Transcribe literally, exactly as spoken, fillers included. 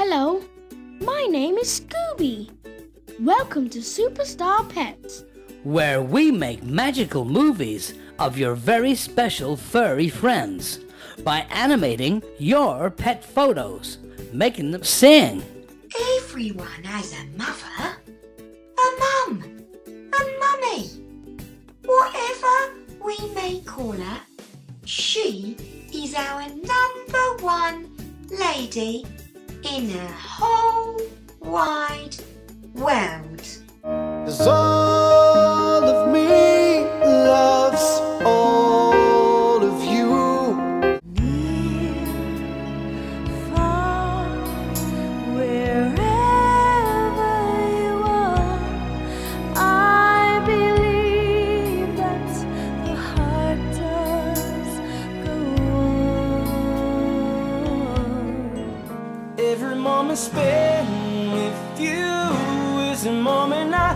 Hello, my name is Scooby. Welcome to Superstar Pets, where we make magical movies of your very special furry friends by animating your pet photos, making them sing. Everyone has a mother, a mum, a mummy. Whatever we may call her, she is our number one lady in the whole wide world. 'Cause all of me loves all of you. Near, far, wherever you are, I believe that the heart does go on. Every moment spent with you is a moment I